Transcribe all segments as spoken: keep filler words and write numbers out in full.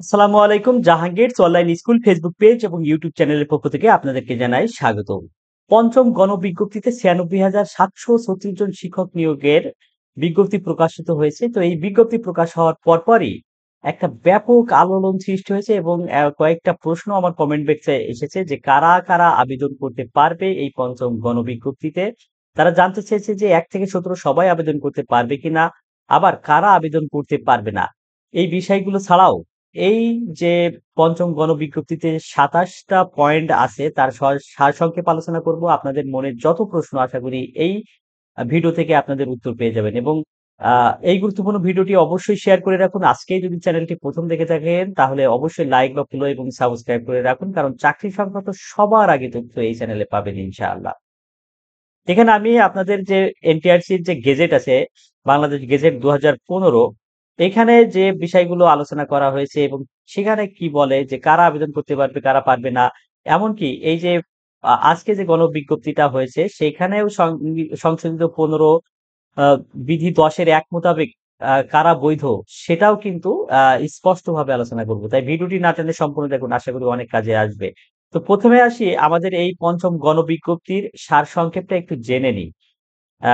আসসালামু আলাইকুম। Jahangir's online school Facebook page এবং ইউটিউব চ্যানেলের পক্ষ থেকে আপনাদেরকে জানাই স্বাগত। পঞ্চম গণবিজ্ঞপ্তিতে ছিয়ানব্বই হাজার সাতশো ছত্রিশ জন শিক্ষক নিয়োগের বিজ্ঞপ্তি প্রকাশিত হয়েছে। তো এই বিজ্ঞপ্তি প্রকাশ হওয়ার পরপরই একটা ব্যাপক আলোড়ন সৃষ্টি হয়েছে এবং আ কয়েকটা প্রশ্ন আমার কমেন্ট বক্সে এসেছে যে কারা, কারা আবেদন করতে পারবে এই পঞ্চম গণবিজ্ঞপ্তিতে? তারা জানতে চেয়েছে যে এক থেকে সতেরো সবাই আবেদন করতে পারবে কিনা? আবার কারা আবেদন করতে পারবে না? এই বিষয়গুলো ছাড়াও এই যে পঞ্চম গণবিজ্ঞপ্তিতে সাতাশ টা পয়েন্ট আছে তার স সারসংক্ষেপ আলোচনা করব। আপনাদের মনের যত প্রশ্ন আশা করি এই আ ভিডিও থেকে আপনাদের উত্তর পেয়ে যাবেন এবং আ এই গুরুত্বপূর্ণ ভিডিওটি অবশ্যই শেয়ার করে রাখুন। আজকেই যদি চ্যানেলটি প্রথম দেখে থাকেন তাহলে অবশ্যই লাইক বা ফলো এবং সাবস্ক্রাইব করে রাখুন। কারণ চাকরি সংক্রান্ত সবার আগে তথ্য এই চ্যানেলে পাবেন ইনশাআল্লাহ। এখানে আমি আপনাদের যে এনটিআরসির যে গেজেট আছে, বাংলাদেশ গেজেট দুই হাজার পনেরো, এখানে যে বিষয়গুলো আলোচনা করা হয়েছে এবং সেখানে কি বলে যে কারা আবেদন করতে পারবে, কারা পারবে না। এমনকি এই যে আ আজকে যে গণবিজ্ঞপ্তিটা হয়েছে সেখানেও সং সংশোধিত পনেরো আ বিধি দশ এর এক মোতাবেক আ কারা বৈধ সেটাও কিন্তু আ স্পষ্টভাবে আলোচনা করব। তাই ভিডিওটি না টেনে সম্পূর্ণ দেখুন। আশা করি অনেক কাজে আসবে। তো প্রথম এ আসি আমাদের এই পঞ্চম গণবিজ্ঞপ্তির সারসংক্ষেপটা একটু জেনে নিই। আ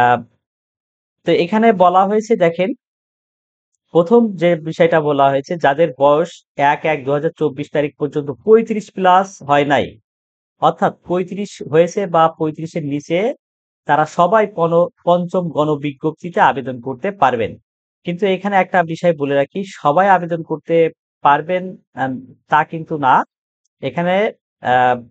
তো এখানে বলা হয়েছে দেখেন, প্রথম যে বিষয়টা বলা হয়েছে যাদের বয়স এক এক দুই হাজার চব্বিশ তারিখ পর্যন্ত পঁয়ত্রিশ প্লাস হয় নাই, অর্থাৎ পঁয়ত্রিশ হয়েছে বা পঁয়ত্রিশ এর নিচে তারা সবাই পন পঞ্চম গণবিজ্ঞপ্তিতে আবেদন করতে পারবেন। কিন্তু এখানে একটা বিষয় বলে রাখি, সবাই আবেদন করতে পারবেন আম তা কিন্তু না। এখানে আ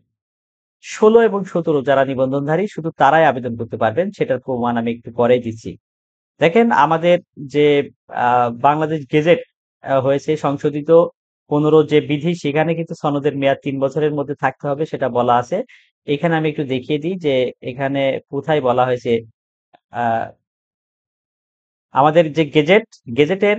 ষোলো এবং সতেরো যারা নিবন্ধনধারী শুধু তারাই আবেদন করতে পারবেন। সেটার প্রমাণ আমি একটু পরেই দিচ্ছি। দেখেন আমাদের যে আ বাংলাদেশ গেজেট আ হয়েছে সংশোধিত পনেরো যে বিধি সেখানে কিন্তু সনদের মেয়াদ তিন বছরের মধ্যে থাকতে হবে সেটা বলা আছে। এখানে আমি একটু দেখিয়ে দিই যে এখানে কোথায় বলা হয়েছে আ আমাদের যে গেজেট, গেজেটের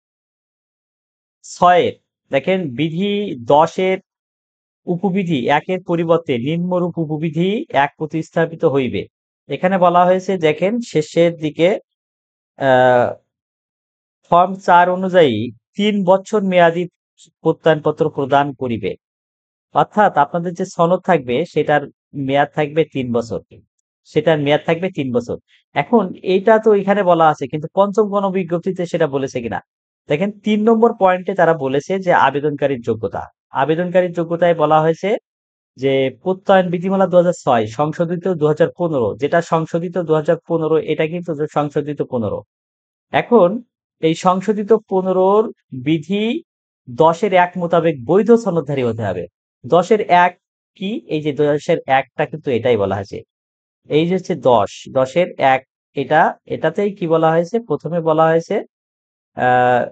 ছয় এর দেখেন বিধি দশ এর উপবিধি এক এর পরিবর্তে নিম্নরূপ উপবিধি এক প্রতিস্থাপিত হইবে। এখানে বলা হয়েছে দেখেন শেষের দিকে আ ফর্ম চার অনুযায়ী তিন বছর মেয়াদী প্রত্যয়নপত্র প্রদান করিবে। অর্থাৎ আপনাদের যে সনদ থাকবে সেটার মেয়াদ থাকবে তিন বছর। সেটার মেয়াদ থাকবে তিন বছর। এখন এইটা তো এখানে বলা আছে কিন্তু পঞ্চম গণবিজ্ঞপ্তিতে সেটা বলেছে কিনা? দেখেন তিন নম্বর পয়েন্টে তারা বলেছে যে আবেদনকারীর যোগ্যতা। আবেদনকারীর যোগ্যতায় বলা হয়েছে যে প্রত্যয়ন বিধিমালা দুই হাজার ছয় সংশোধিত দুই হাজার পনেরো, যেটা সংশোধিত দুই হাজার পনেরো এটা কিন্তু যে সংশোধিত পনেরো। এখন এই সংশোধিত পনেরো র বিধি দশ এর এক মোতাবেক বৈধ সনদধারী হতে হবে। দশ এর এক কি? এই যে দশ এর এক টা কিন্তু এটাই বলা হয়েছে। এই যে হচ্ছে দশ, দশ এর এক এটা এটাতেই কি বলা হয়েছে? প্রথম এ বলা হয়েছে আ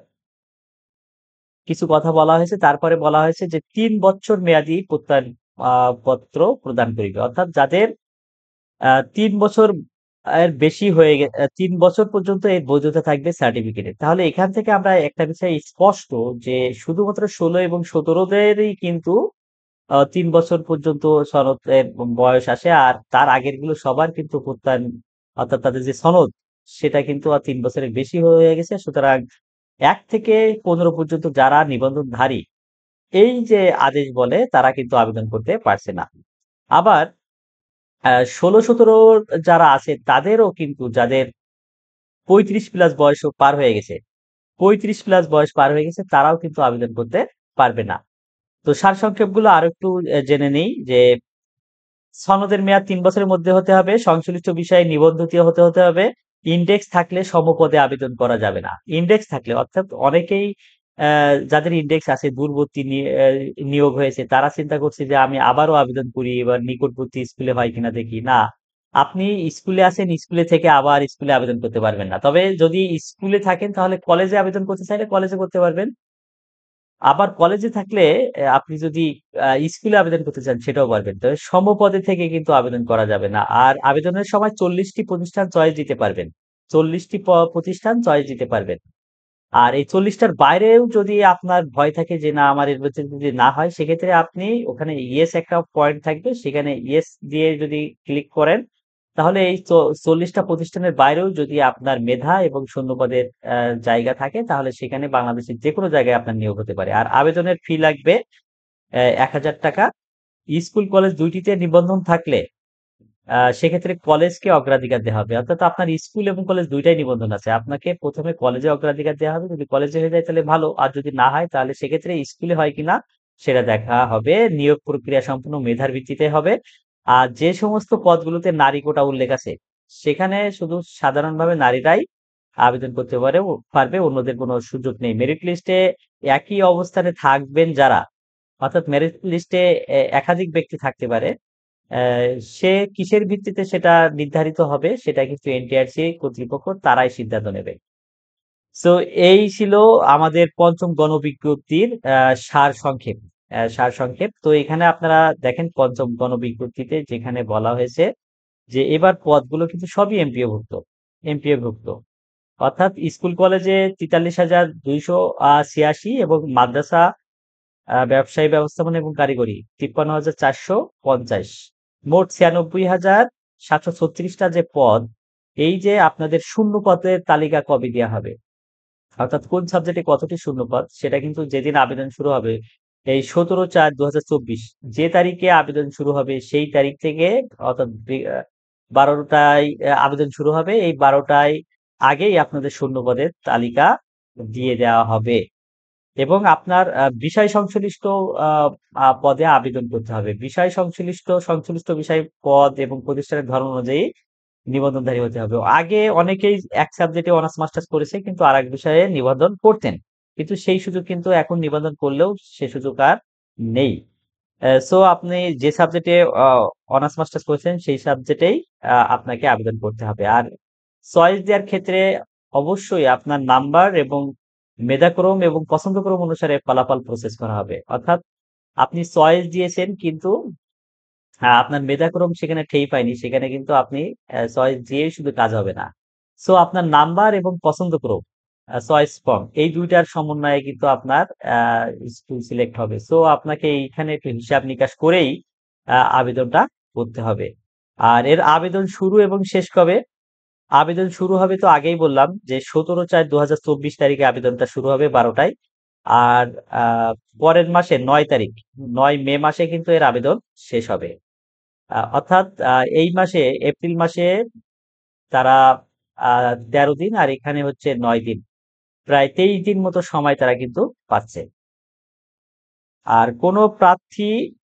কিছু কথা বলা হয়েছে। তারপরে বলা হয়েছে যে তিন বছর মেয়াদী প্রত্যয়ন আ পত্র প্রদান করিবে। অর্থাৎ যাদের আ তিন বছর এর বেশি হয়ে গে আ তিন বছর পর্যন্ত এর বৈধতা থাকবে সার্টিফিকেটের। তাহলে এখান থেকে আমরা একটা বিষয় স্পষ্ট যে শুধুমাত্র ষোলো এবং সতেরো দেরই কিন্তু আ তিন বছর পর্যন্ত সনদের বয়স আসে। আর তার আগেরগুলো সবার কিন্তু প্রত্যয়ন অর্থাৎ তাদের যে সনদ সেটা কিন্তু আর তিন বছরের বেশি হয়ে গেছে। সুতরাং এক থেকে পনেরো পর্যন্ত যারা নিবন্ধনধারী এই যে আদেশ বলে তারা কিন্তু আবেদন করতে পারছে না। আবার আ ষোলো সতেরো যারা আছে তাদেরও কিন্তু যাদের পঁয়ত্রিশ প্লাস বয়স পার হয়ে গেছে, পঁয়ত্রিশ প্লাস বয়স পার হয়ে গেছে তারাও কিন্তু আবেদন করতে পারবে না। তো সারসংক্ষেপগুলো আরেকটু এ জেনে নেই যে সনদের মেয়াদ তিন বছরের মধ্যে হতে হবে, সংশ্লিষ্ট বিষয়ে নিবন্ধিত হতে হতে হবে, ইনডেক্স থাকলে সমপদে আবেদন করা যাবে না। ইনডেক্স থাকলে অর্থাৎ অনেকেই অ্যা যাদের ইনডেক্স আছে দূরবর্তী নি অ্যা নিয়োগ হয়েছে তারা চিন্তা করছে যে আমি আবারও আবেদন করি এবার নিকটবর্তী স্কুলে হয় কিনা দেখি। না, আপনি স্কুলে আছেন স্কুলে থেকে আবার স্কুলে আবেদন করতে পারবেন না। তবে যদি স্কুলে থাকেন তাহলে কলেজে আবেদন করতে চাইলে কলেজে করতে পারবেন। আবার কলেজে থাকলে এ আপনি যদি আ স্কুলে আবেদন করতে চান সেটাও পারবেন। তবে সমপদে থেকে কিন্তু আবেদন করা যাবে না। আর আবেদনের সময় চল্লিশ টি প্রতিষ্ঠান চয়েস দিতে পারবেন। চল্লিশ টি প প্রতিষ্ঠান চয়েস দিতে পারবেন। আর এই চল্লিশ টার বাইরেও যদি আপনার ভয় থাকে যে না আমার এর ভেতরে যদি না হয় সেক্ষেত্রে আপনি ওখানে ইয়েস একটা পয়েন্ট থাকবে সেখানে ইয়েস দিয়ে যদি ক্লিক করেন তাহলে এই চল্লিশটা প্রতিষ্ঠানের বাইরেও যদি আপনার মেধা এবং শূন্যপদের আহ, জায়গা থাকে তাহলে সেখানে বাংলাদেশের যে কোনো জায়গায় আপনার নিয়োগ হতে পারে। আর আবেদনের ফি লাগবে এক হাজার টাকা। স্কুল কলেজ দুইটিতে নিবন্ধন থাকলে আহ, সেক্ষেত্রে কলেজকে অগ্রাধিকার দেওয়া হবে। অর্থাৎ আপনার স্কুল এবং কলেজ দুইটাই নিবন্ধন আছে, আপনাকে প্রথমে কলেজে অগ্রাধিকার দেওয়া হবে। যদি কলেজে হয়ে যায় তাহলে ভালো, আর যদি না হয় তাহলে সেক্ষেত্রে স্কুলে হয় কিনা সেটা দেখা হবে। নিয়োগ প্রক্রিয়া সম্পূর্ণ মেধার ভিত্তিতে হবে। আর যে সমস্ত পদগুলোতে নারী কোটা উল্লেখ আছে সেখানে শুধু সাধারণভাবে নারীরাই আবেদন করতে পারে পারবে, অন্যদের কোনো সুযোগ নেই। মেরিট লিস্টে একই অবস্থানে থাকবেন যারা, অর্থাৎ মেরিট লিস্টে একাধিক ব্যক্তি থাকতে পারে, আহ, সে কিসের ভিত্তিতে সেটা নির্ধারিত হবে সেটা কিন্তু এনটিআরসি কর্তৃপক্ষ তারাই সিদ্ধান্ত নেবে। সো এই ছিল আমাদের পঞ্চম গণবিজ্ঞপ্তির আহ, সার সংক্ষেপ। আহ, সার সংক্ষেপ তো এখানে আপনারা দেখেন পঞ্চম গণবিজ্ঞপ্তিতে যেখানে বলা হয়েছে যে এবার পদগুলো কিন্তু সবই এমপিও ভুক্ত। এমপিও ভুক্ত অর্থাৎ স্কুল কলেজে তেতাল্লিশ হাজার দুইশো ছিয়াশি, এবং মাদ্রাসা আহ, ব্যবসায়ী ব্যবস্থাপনা এবং কারিগরি তিপ্পান্ন হাজার চারশো পঞ্চাশ। মোট ছিয়ানব্বই হাজার সাতশো ছত্রিশটা যে পদ, এই যে আপনাদের শূন্য পদের তালিকা কবে দেওয়া হবে, অর্থাৎ কোন সাবজেক্টে কতটি শূন্য পদ, সেটা কিন্তু যেদিন আবেদন শুরু হবে এই সতেরো চার দু হাজার চব্বিশ, যে তারিখে আবেদন শুরু হবে সেই তারিখ থেকে, অর্থাৎ বারোটায় আবেদন শুরু হবে, এই বারোটায় আগেই আপনাদের শূন্য পদের তালিকা দিয়ে দেওয়া হবে। এবং আপনার আহ, বিষয় সংশ্লিষ্ট আহ, আহ, পদে আবেদন করতে হবে। বিষয় সংশ্লিষ্ট সংশ্লিষ্ট বিষয় পদ এবং প্রতিষ্ঠানের ধর্ম অনুযায়ী নিবন্ধনধারী হতে হবে। আগে অনেকেই এক সাবজেক্টে অনার্স মাস্টার্স করেছে কিন্তু আর এক বিষয়ে নিবন্ধন করতেন, কিন্তু সেই সুযোগ কিন্তু এখন নিবন্ধন করলেও সে সুযোগ আর নেই। সো আপনি যে সাবজেক্টে অনার্স মাস্টার্স করেছেন সেই সাবজেক্টেই আপনাকে আবেদন করতে হবে। আর চয়েস দেওয়ার ক্ষেত্রে অবশ্যই আপনার নাম্বার এবং মেধাক্রম এবং পছন্দক্রম অনুসারে ফলাফল প্রসেস করা হবে। অর্থাৎ আপনি চয়েস দিয়েছেন কিন্তু হ্যাঁ, আপনার মেধাক্রম সেখানে ঠেই পায়নি, সেখানে কিন্তু আপনি চয়েস দিয়েই শুধু কাজ হবে না। সো আপনার নাম্বার এবং পছন্দক্রম, চয়েস ফর্ম, এই দুইটার সমন্বয়ে কিন্তু আপনার স্কুল সিলেক্ট হবে। সো আপনাকে এইখানে একটু হিসাব নিকাশ করেই আহ, আবেদনটা করতে হবে। আর এর আবেদন শুরু এবং শেষ কবে? আবেদন শুরু হবে তো আগেই বললাম যে সতেরো চার দু হাজার চব্বিশ তারিখে আবেদনটা শুরু হবে বারোটায়। আর আহ, পরের মাসে নয় তারিখ, নয় মে মাসে কিন্তু এর আবেদন শেষ হবে। আহ, অর্থাৎ আহ, এই মাসে এপ্রিল মাসে তারা আহ, তেরো দিন, আর এখানে হচ্ছে নয় দিন, প্রায় তেইশ দিন মতো সময় তারা কিন্তু পাচ্ছে। আর কোনো প্রার্থী,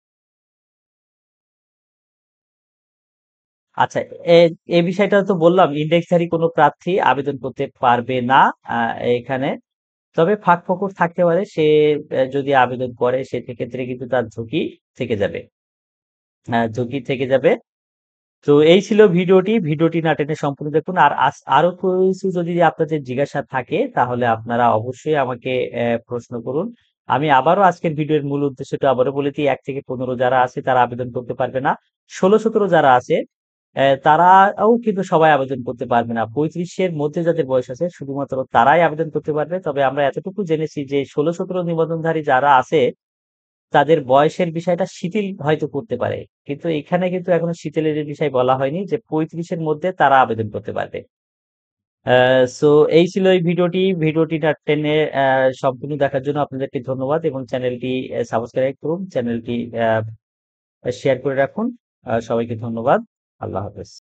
আচ্ছা, এ এই বিষয়টা তো বললাম, ইন্ডেক্সধারী কোনো প্রার্থী আবেদন করতে পারবে না আহ, এখানে। তবে ফাঁক ফোকর থাকতে পারে, সে আহ, যদি আবেদন করে সেক্ষেত্রে কিন্তু তার ঝুঁকি থেকে যাবে। আহ, ঝুঁকি থেকে যাবে। তো এই ছিল ভিডিওটি। ভিডিওটি না টেনে সম্পূর্ণ দেখুন। আর আস- আরো কিছু যদি আপনাদের জিজ্ঞাসা থাকে তাহলে আপনারা অবশ্যই আমাকে আহ, প্রশ্ন করুন। আমি আবারও আজকের ভিডিওর মূল উদ্দেশ্যটা আবারও বলেছি, এক থেকে পনেরো যারা আছে তারা আবেদন করতে পারবে না। ষোলো সতেরো যারা আছে আহ, তারাও কিন্তু সবাই আবেদন করতে পারবে না। পঁয়ত্রিশের মধ্যে যাদের বয়স আছে শুধুমাত্র তারাই আবেদন করতে পারবে। তবে আমরা এতটুকু জেনেছি যে ষোলো সতেরো নিবন্ধনধারী যারা আছে তাদের বয়সের বিষয়টা শিথিল হয়তো করতে পারে, কিন্তু এখানে কিন্তু এখনো শিথিলের বিষয় বলা হয়নি, যে পঁয়ত্রিশের মধ্যে তারা আবেদন করতে পারবে। সো এই ছিল এই ভিডিওটি। ভিডিওটি না টেনে আহ, সম্পূর্ণ দেখার জন্য আপনাদেরকে ধন্যবাদ, এবং চ্যানেলটি সাবস্ক্রাইব করুন, চ্যানেলটি শেয়ার করে রাখুন। আহ, সবাইকে ধন্যবাদ। আল্লাহ হাফেজ।